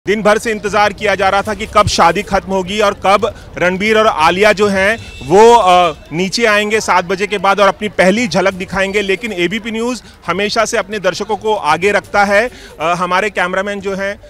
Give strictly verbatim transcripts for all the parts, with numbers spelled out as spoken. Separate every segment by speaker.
Speaker 1: दिन भर से इंतजार किया जा रहा था कि कब शादी खत्म होगी और कब रणबीर और आलिया जो हैं वो आ, नीचे आएंगे सात बजे के बाद और अपनी पहली झलक दिखाएंगे। लेकिन एबीपी न्यूज़ हमेशा से अपने दर्शकों को आगे रखता है। आ, हमारे कैमरामैन जो हैं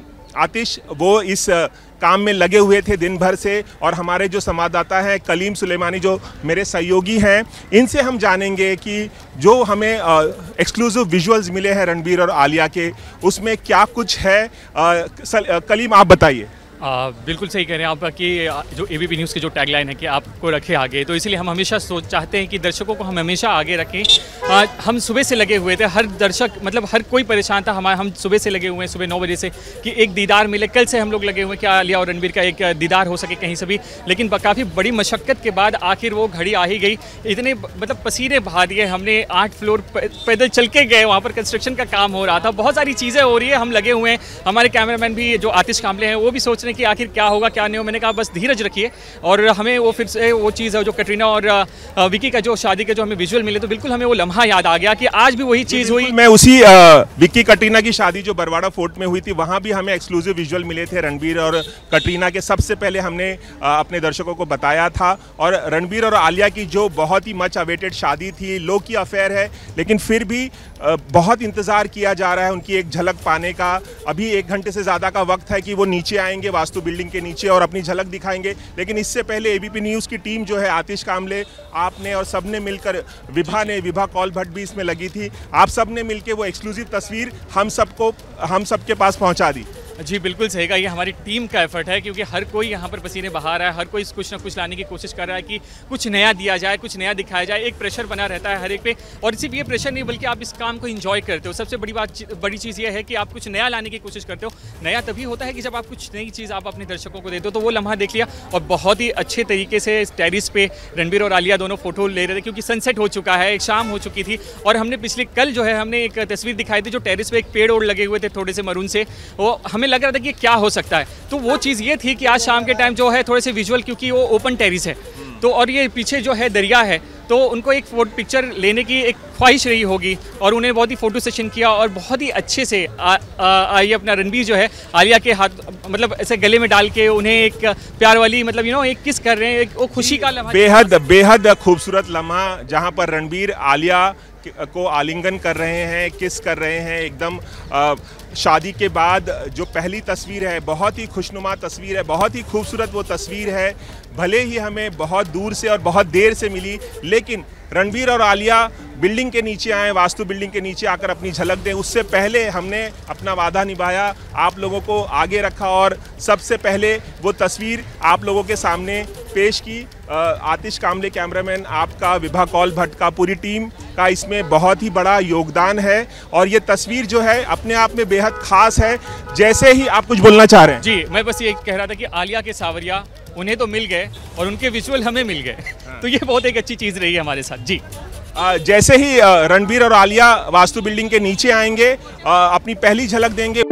Speaker 1: आतिश वो इस आ, काम में लगे हुए थे दिन भर से, और हमारे जो संवाददाता हैं कलीम सुलेमानी जो मेरे सहयोगी हैं, इनसे हम जानेंगे कि जो हमें एक्सक्लूसिव विजुअल्स मिले हैं रणबीर और आलिया के, उसमें क्या कुछ है। आ, कलीम आप बताइए।
Speaker 2: आ, बिल्कुल सही कह रहे हैं आप कि जो एबीपी न्यूज़ की जो टैगलाइन है कि आपको रखे आगे, तो इसलिए हम हमेशा सोच चाहते हैं कि दर्शकों को हम हमेशा आगे रखें। आ, हम सुबह से लगे हुए थे, हर दर्शक मतलब हर कोई परेशान था। हमारे हम सुबह से लगे हुए हैं, सुबह नौ बजे से, कि एक दीदार मिले। कल से हम लोग लगे हुए हैं कि आलिया और रणबीर का एक दीदार हो सके कहीं से भी, लेकिन काफ़ी बड़ी मशक्क़त के बाद आखिर वो घड़ी आ ही गई। इतने मतलब पसीने बहा दिए हमने, आठ फ्लोर पैदल चल के गए, वहाँ पर कंस्ट्रक्शन का काम हो रहा था, बहुत सारी चीज़ें हो रही है, हम लगे हुए हैं। हमारे कैमरामैन भी जो आतिश कामले हैं वो भी सोच रहे कि आखिर क्या होगा क्या नहीं हो। मैंने कहा बस धीरज रखिए, और हमें वो फिर से वो चीज़ है जो कटरीना और विकी का जो शादी के जो हमें विजुअल मिले, तो बिल्कुल हमें वो लम्हा याद आ गया कि आज भी वही चीज़ हुई।
Speaker 1: मैं उसी विकी कटरीना की शादी जो बरवाड़ा फोर्ट में हुई थी, वहाँ भी हमें एक्सक्लूसिव विजुअल मिले थे रणबीर और कटरीना के। सबसे पहले हमने अपने दर्शकों को बताया था, और रणबीर और आलिया की जो बहुत ही मच अवेटेड शादी थी, लो की अफेयर है, लेकिन फिर भी बहुत इंतज़ार किया जा रहा है उनकी एक झलक पाने का। अभी एक घंटे से ज़्यादा का वक्त है कि वो नीचे आएंगे वास्तु बिल्डिंग के नीचे और अपनी झलक दिखाएंगे। लेकिन इससे पहले एबीपी न्यूज़ की टीम जो है, आतिश कामले, आपने और सबने मिलकर, विभा ने, विभा कौल भट्ट भी इसमें लगी थी, आप सब ने मिलकर वो एक्सक्लूसिव तस्वीर हम सबको हम सबके पास पहुंचा दी।
Speaker 2: जी बिल्कुल सही कहा, ये हमारी टीम का एफर्ट है, क्योंकि हर कोई यहाँ पर पसीने बहा रहा है, हर कोई कुछ ना कुछ लाने की कोशिश कर रहा है कि कुछ नया दिया जाए, कुछ नया दिखाया जाए। एक प्रेशर बना रहता है हर एक पे, और सिर्फ ये प्रेशर नहीं बल्कि आप इस काम को एंजॉय करते हो। सबसे बड़ी बात, बड़ी चीज़ ये है कि आप कुछ नया लाने की कोशिश करते हो। नया तभी होता है कि जब आप कुछ नई चीज़ आप अपने दर्शकों को देते हो। तो वो लम्हा देख लिया, और बहुत ही अच्छे तरीके से टेरिस पे रणबीर और आलिया दोनों फोटो ले रहे थे, क्योंकि सनसेट हो चुका है, एक शाम हो चुकी थी। और हमने पिछले कल जो है हमने एक तस्वीर दिखाई थी, जो टेरिस पे एक पेड़ ओड़ लगे हुए थे थोड़े से मरून से, वो हमें लग रहा था कि क्या हो सकता है। तो वो चीज़ ये थी कि आज शाम के टाइम जो है थोड़े से विजुअल, क्योंकि वो ओपन टेरिस है, तो और ये पीछे जो है दरिया है, तो उनको एक फोटो पिक्चर लेने की एक ख्वाहिश रही होगी, और उन्हें बहुत ही फ़ोटो सेशन किया, और बहुत ही अच्छे से आ, आ, आ, ये अपना रणबीर जो है आलिया के हाथ मतलब ऐसे गले में डाल के उन्हें एक प्यार वाली मतलब यू नो एक किस कर रहे हैं, एक वो खुशी का लम्हा,
Speaker 1: बेहद बेहद खूबसूरत लम्हा, जहाँ पर रणबीर आलिया को आलिंगन कर रहे हैं, किस कर रहे हैं एकदम। आ, शादी के बाद जो पहली तस्वीर है, बहुत ही खुशनुमा तस्वीर है, बहुत ही खूबसूरत वो तस्वीर है। भले ही हमें बहुत दूर से और बहुत देर से मिली, लेकिन रणबीर और आलिया बिल्डिंग के नीचे आए, वास्तु बिल्डिंग के नीचे आकर अपनी झलक दें, उससे पहले हमने अपना वादा निभाया, आप लोगों को आगे रखा, और सबसे पहले वो तस्वीर आप लोगों के सामने पेश की। आतिश कामले कैमरामैन आपका, विभा कौल भट्ट का, पूरी टीम का इसमें बहुत ही बड़ा योगदान है, और ये तस्वीर जो है अपने आप में बेहद खास है। जैसे ही आप कुछ बोलना चाह रहे हैं।
Speaker 2: जी, मैं बस ये कह रहा था कि आलिया के सावरिया उन्हें तो मिल गए, और उनके विजुअल हमें मिल गए, तो ये बहुत एक अच्छी चीज़ रही है हमारे साथ। जी,
Speaker 1: आ, जैसे ही रणबीर और आलिया वास्तु बिल्डिंग के नीचे आएंगे, आ, अपनी पहली झलक देंगे।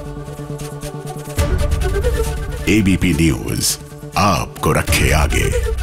Speaker 3: एबीपी न्यूज़ आपको रखे आगे।